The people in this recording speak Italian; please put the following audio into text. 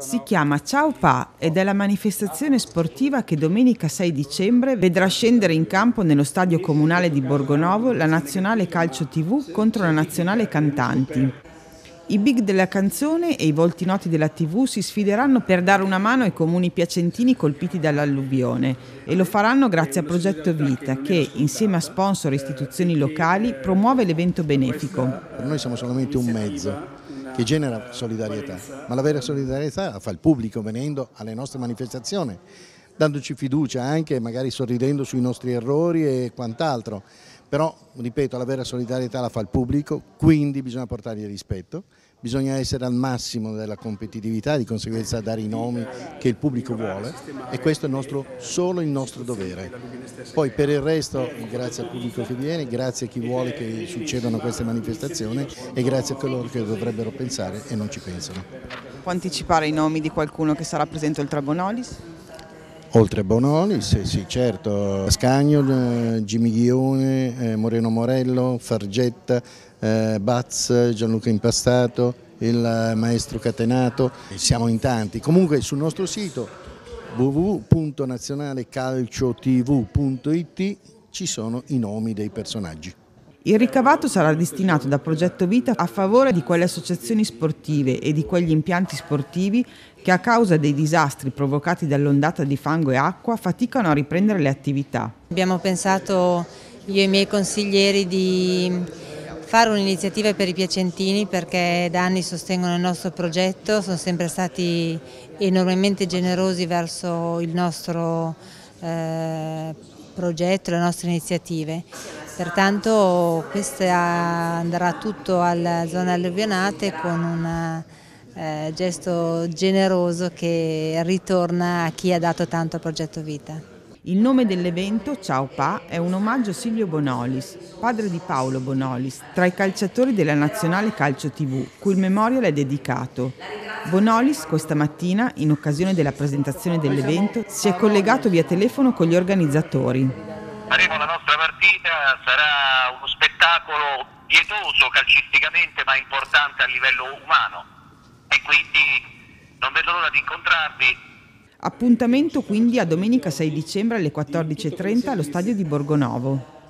Si chiama Ciao Pa ed è la manifestazione sportiva che domenica 6 dicembre vedrà scendere in campo nello stadio comunale di Borgonovo la nazionale calcio TV contro la nazionale cantanti. I big della canzone e i volti noti della TV si sfideranno per dare una mano ai comuni piacentini colpiti dall'alluvione e lo faranno grazie a Progetto Vita che, insieme a sponsor e istituzioni locali, promuove l'evento benefico. Per noi siamo solamente un mezzo che genera solidarietà, ma la vera solidarietà la fa il pubblico venendo alle nostre manifestazioni, dandoci fiducia anche, magari sorridendo sui nostri errori e quant'altro. Però, ripeto, la vera solidarietà la fa il pubblico, quindi bisogna portargli rispetto, bisogna essere al massimo della competitività, di conseguenza dare i nomi che il pubblico vuole e questo è solo il nostro dovere. Poi per il resto, grazie al pubblico che viene, grazie a chi vuole che succedano queste manifestazioni e grazie a coloro che dovrebbero pensare e non ci pensano. Può anticipare i nomi di qualcuno che sarà presente oltre a Bonolis? Oltre a Bonolis, sì certo, Scagno, Jimmy Ghione, Moreno Morello, Fargetta, Baz, Gianluca Impastato, il maestro Catenato, siamo in tanti. Comunque sul nostro sito www.nazionalecalciotv.it ci sono i nomi dei personaggi. Il ricavato sarà destinato da Progetto Vita a favore di quelle associazioni sportive e di quegli impianti sportivi che a causa dei disastri provocati dall'ondata di fango e acqua faticano a riprendere le attività. Abbiamo pensato io e i miei consiglieri di fare un'iniziativa per i piacentini perché da anni sostengono il nostro progetto, sono sempre stati enormemente generosi verso il nostro progetto, le nostre iniziative. Pertanto questo andrà tutto alle zone alluvionate con un gesto generoso che ritorna a chi ha dato tanto al Progetto Vita. Il nome dell'evento, Ciao Pa, è un omaggio a Silvio Bonolis, padre di Paolo Bonolis, tra i calciatori della Nazionale Calcio TV, cui il memorial è dedicato. Bonolis, questa mattina, in occasione della presentazione dell'evento, si è collegato via telefono con gli organizzatori. Faremo la nostra partita, sarà uno spettacolo pietoso calcisticamente ma importante a livello umano e quindi non vedo l'ora di incontrarvi. Appuntamento quindi a domenica 6 dicembre alle 14:30 allo stadio di Borgonovo.